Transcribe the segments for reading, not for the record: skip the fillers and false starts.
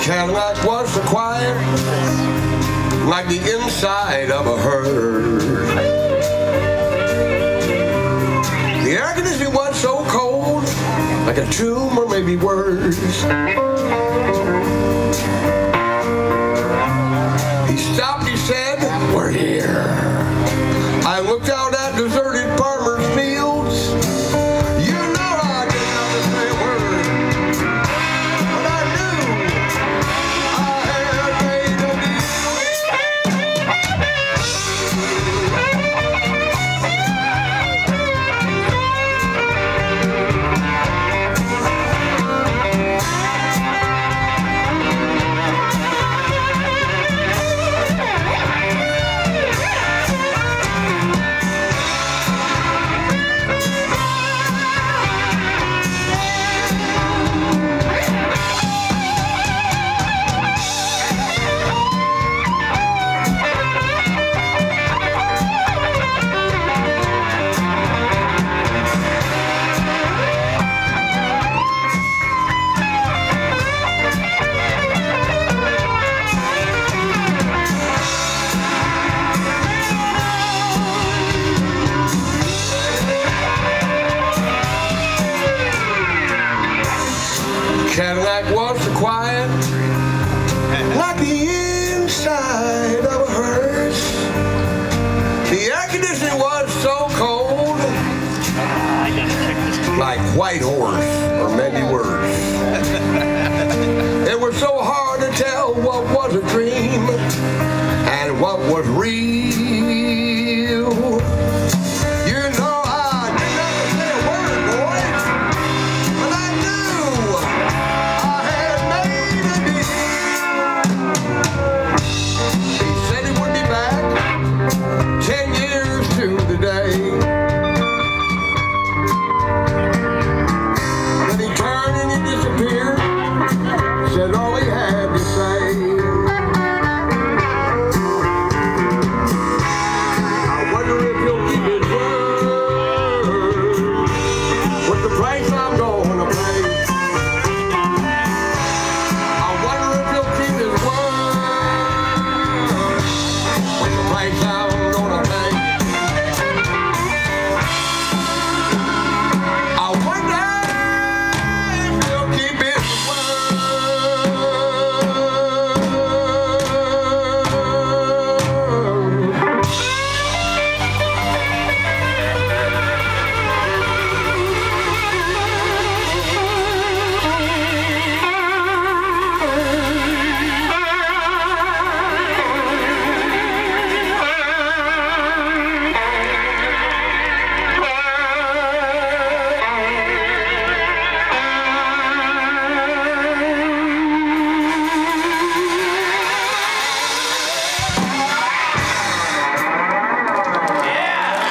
Cadillac was so quiet, like the inside of a herd. The air conditioning was so cold, like a tomb or maybe worse. He stopped, he said, "We're here." I looked out at deserted farmers' fields. You know I didn't have to say a word, but I knew I had made a Cadillac was so quiet, like the inside of a hearse. The air conditioning was so cold, like White Horse, or maybe worse. It was so hard to tell what was a dream and what was real.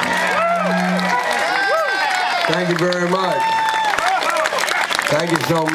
Thank you very much. Thank you so much.